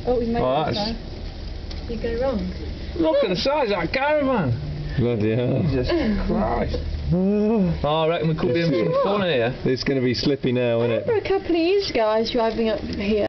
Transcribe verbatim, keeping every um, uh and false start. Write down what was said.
Oh, we made Oh, it. that's- You go wrong. Look at the size of that caravan. Bloody hell. Jesus Christ. Oh, I reckon we could be having some fun here. It's going to be slippy now, I isn't it? remember a couple of years ago I was driving up here